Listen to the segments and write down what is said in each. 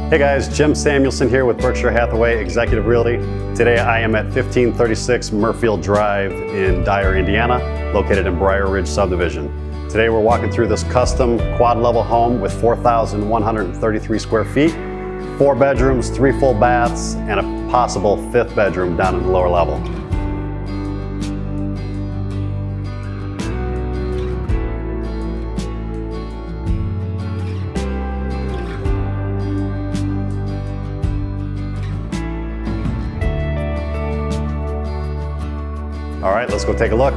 Hey guys, Jim Samuelson here with Berkshire Hathaway Executive Realty. Today I am at 1536 Muirfield Drive in Dyer, Indiana, located in Briar Ridge subdivision. Today we're walking through this custom quad level home with 4,133 square feet, 4 bedrooms, 3 full baths, and a possible 5th bedroom down in the lower level. All right, let's go take a look.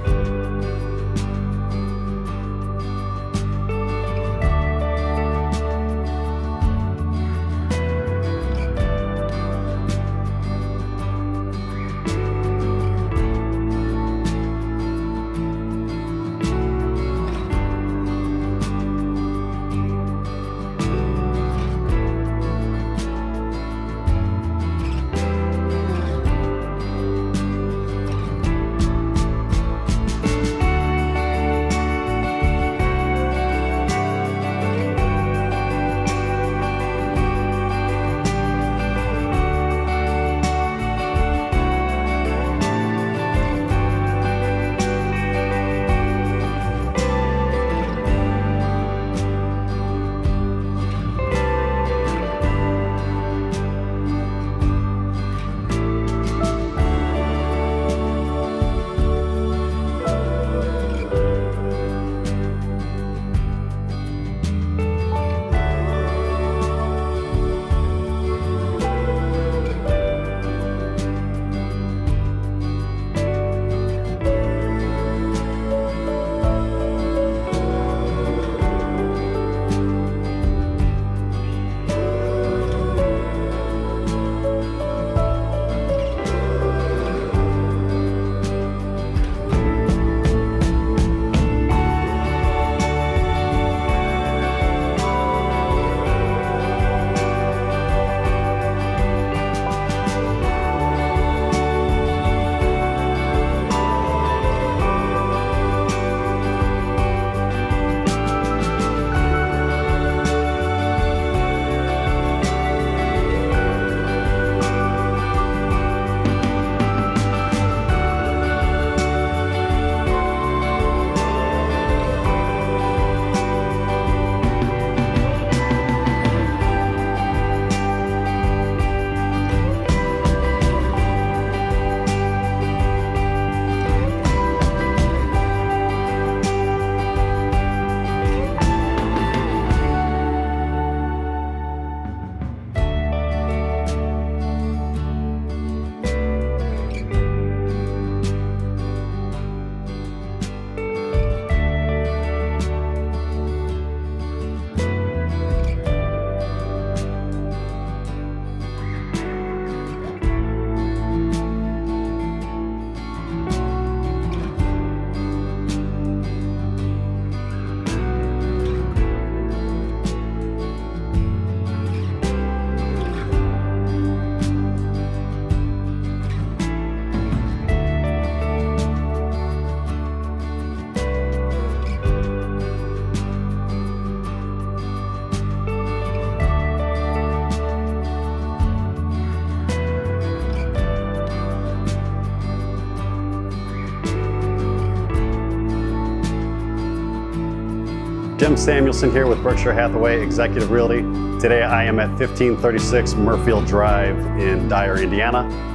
Jim Samuelson here with Berkshire Hathaway Executive Realty. Today I am at 1536 Muirfield Drive in Dyer, Indiana,